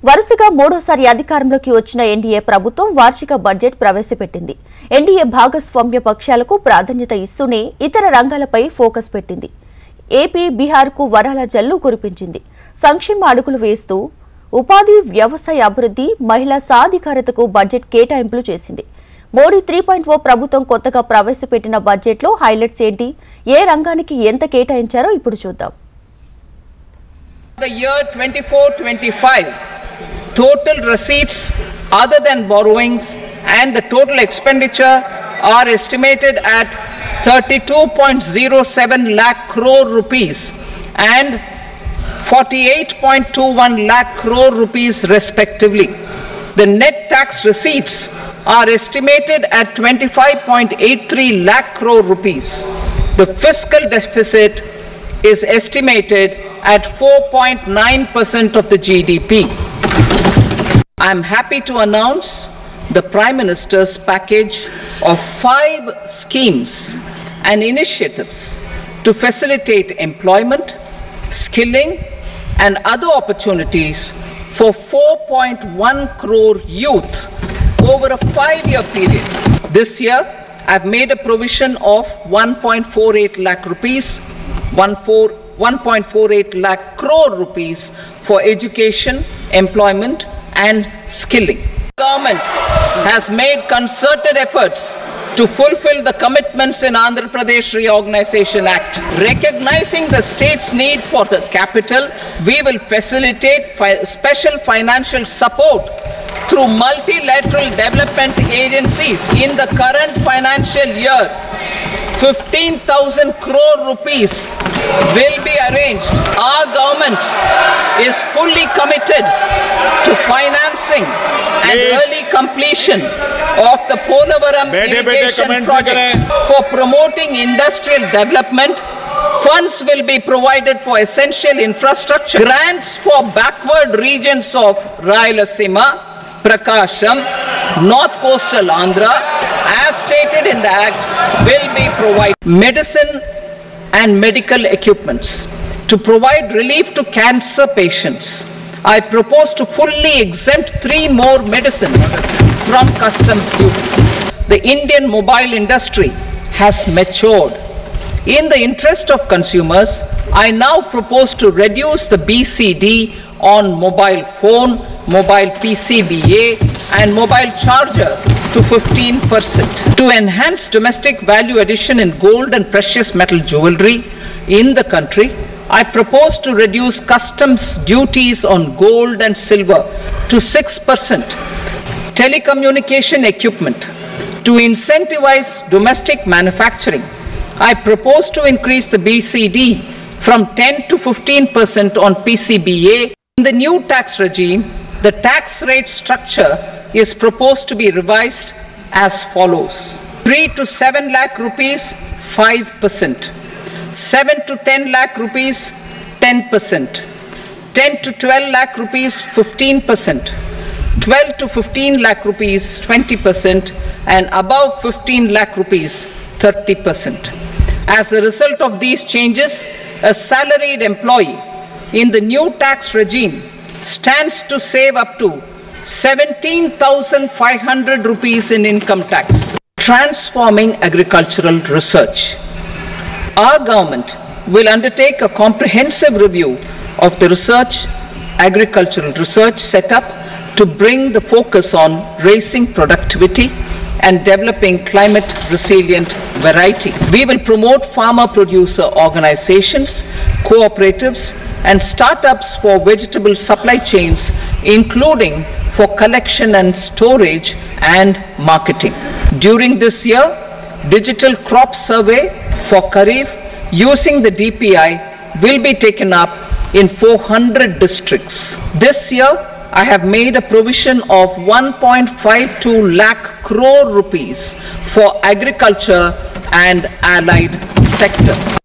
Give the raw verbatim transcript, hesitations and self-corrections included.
వరుసగా మూడోసారి అధికారంలోకి వచ్చిన ఎన్డీఏ ప్రభుత్వం వార్షిక బడ్జెట్ ప్రవేశపెట్టింది. ఎన్డీఏ భాగస్వామ్య పక్షాలకు ప్రాధాన్యత ఇస్తూనే ఇతర రంగాలపై ఫోకస్ పెట్టింది. ఏపీ, బీహార్కు వరాల జల్లు కురిపించింది. సంక్షేమ అడుగులు వేస్తూ ఉపాధి, వ్యవసాయ అభివృద్ధి, మహిళా సాధికారతకు బడ్జెట్ కేటాయింపులు చేసింది. మోడీ త్రీ పాయింట్ ఓ ప్రభుత్వం కొత్తగా ప్రవేశపెట్టిన బడ్జెట్లో హైలైట్స్ ఏంటి, ఏ రంగానికి ఎంత కేటాయించారో ఇప్పుడు చూద్దాం. The year twenty-four twenty-five, total receipts other than borrowings and the total expenditure are estimated at thirty-two point zero seven lakh crore rupees and forty-eight point two one lakh crore rupees respectively. The net tax receipts are estimated at twenty-five point eight three lakh crore rupees. The fiscal deficit is estimated at four point nine percent of the G D P. I am happy to announce the Prime Minister's package of five schemes and initiatives to facilitate employment, skilling and other opportunities for four point one crore youth over a five-year period. This year, I have made a provision of one point four eight lakh rupees, one point four eight lakh crore rupees for education, employment and skilling. The government has made concerted efforts to fulfill the commitments in Andhra Pradesh Reorganization Act. Recognizing the state's need for the capital, we will facilitate fi- special financial support through multilateral development agencies. In the current financial year, fifteen thousand crore rupees will be arranged. Our government is fully committed to financing and early completion of the Polavaram irrigation project. For promoting industrial development, funds will be provided for essential infrastructure. Grants for backward regions of Rayalaseema, Prakasham, North Coastal Andhra, as stated in the Act, will be provided. Medicine and medical equipments. To provide relief to cancer patients, I propose to fully exempt three more medicines from customs duties. The Indian mobile industry has matured. In the interest of consumers, I now propose to reduce the B C D on mobile phone, mobile P C B A and mobile charger to fifteen percent. To enhance domestic value addition in gold and precious metal jewelry in the country, I propose to reduce customs duties on gold and silver to six percent. Telecommunication equipment. To incentivize domestic manufacturing, I propose to increase the B C D from ten to fifteen percent on P C B A. In the new tax regime, the tax rate structure is proposed to be revised as follows. three to seven lakh rupees, five percent. seven to ten lakh rupees, ten percent. ten to twelve lakh rupees, fifteen percent. twelve to fifteen lakh rupees, twenty percent. And above fifteen lakh rupees, thirty percent. As a result of these changes, a salaried employee in the new tax regime stands to save up to seventeen thousand five hundred rupees in income tax. Transforming agricultural research. Our government will undertake a comprehensive review of the research, agricultural research setup to bring the focus on raising productivity and developing climate resilient varieties. We will promote farmer producer organizations, cooperatives and startups for vegetable supply chains, including for collection and storage and marketing. During this year, digital crop survey for Kharif using the D P I will be taken up in four hundred districts. This year, I have made a provision of one point five two lakh crore rupees for agriculture and allied sectors.